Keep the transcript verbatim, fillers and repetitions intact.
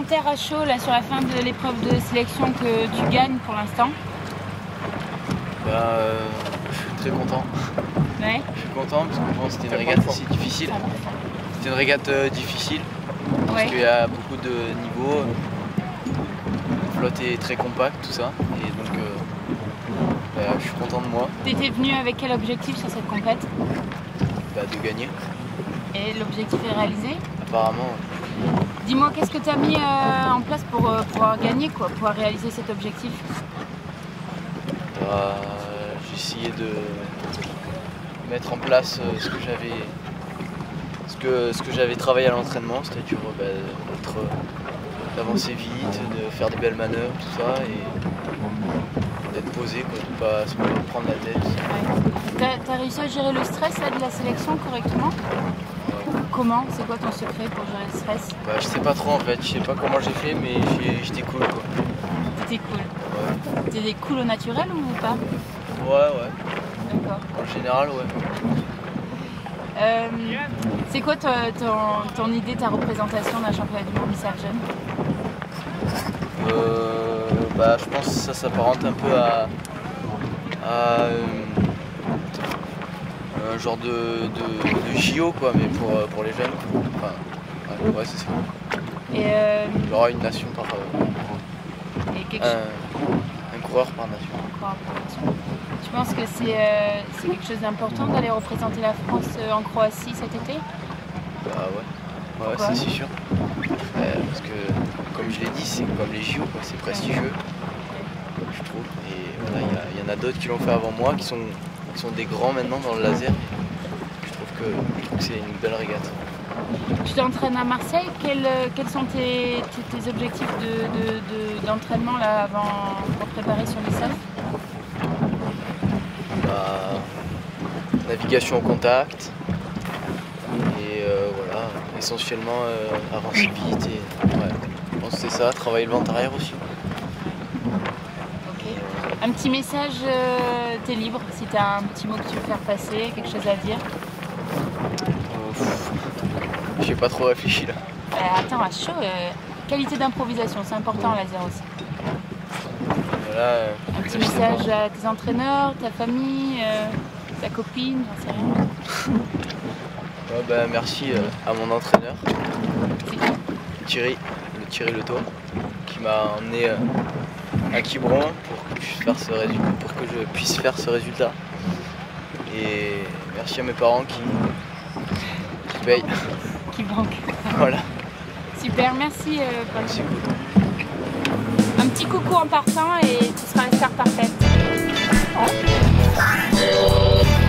terre à chaud là sur la fin de l'épreuve de sélection que tu gagnes pour l'instant? Bah, euh, je suis très content. Ouais. Je suis content parce que bon, c'était une régate assez difficile. C'était une régate euh, difficile parce ouais. qu'il y a beaucoup de niveaux. La flotte est très compacte, tout ça. Et donc, euh, bah, je suis content de moi. T'étais venu avec quel objectif sur cette compète? Bah, de gagner. Et l'objectif est réalisé? Apparemment. Ouais. Dis-moi, qu'est-ce que tu as mis euh, en place pour euh, pouvoir gagner, quoi, pouvoir réaliser cet objectif? Bah, j'ai essayé de mettre en place euh, ce que j'avais ce que, ce que j'avais travaillé à l'entraînement, c'est-à-dire bah, d'avancer vite, de faire des belles manœuvres, tout ça, et d'être posé, quoi, de pas se prendre la tête. Ouais. T'as as réussi à gérer le stress là, de la sélection correctement? Ouais. Comment? C'est quoi ton secret pour gérer le stress? Bah, je sais pas trop en fait, je sais pas comment j'ai fait, mais j'étais cool, quoi. T'étais cool? Ouais. T'étais cool au naturel ou pas? Ouais, ouais. D'accord. En général, ouais. Euh, c'est quoi ton, ton, ton idée, ta représentation d'un championnat du monde Missile Jeune? euh, bah, Je pense que ça s'apparente un peu à, à euh, un genre de, de, de J O, quoi, mais pour, pour les jeunes. Enfin, ouais, ouais c'est ça. Et euh, il y aura une nation par... Euh, et quelque... un, un coureur par nation. Un coureur par nation. Tu penses que c'est euh, quelque chose d'important d'aller représenter la France euh, en Croatie cet été? Bah ouais, ouais c'est si sûr. Euh, parce que, comme je l'ai dit, c'est comme les J O, c'est prestigieux, je trouve. Et voilà, il y, y en a d'autres qui l'ont fait avant moi, qui sont, qui sont des grands maintenant dans le laser. Je trouve que, je trouve que c'est une belle régate. Tu t'entraînes à Marseille. Quels, quels sont tes, tes, tes objectifs d'entraînement de, de, de, là avant pour te préparer sur l'I S A F? Bah, navigation au contact. Et euh, voilà, essentiellement euh, avancer vite. Et, ouais, je pense que c'est ça, travailler le ventre arrière aussi. Ok. Un petit message, euh, t'es libre, si t'as un petit mot que tu veux faire passer, quelque chose à dire. J'ai pas trop réfléchi là. Euh, attends, à chaud, euh, qualité d'improvisation, c'est important en laser aussi. Voilà, euh, un petit message à tes entraîneurs, ta famille, euh, ta copine, j'en sais rien. Ouais, bah, merci euh, à mon entraîneur, Thierry, le Thierry Leto, qui m'a emmené euh, à Quiberon pour que, je puisse faire ce résultat, pour que je puisse faire ce résultat. Et merci à mes parents qui, qui payent. Qui banque. Voilà. Super, merci euh, Paul. Merci beaucoup. Un petit coucou en partant et tu seras la star parfaite. Oh.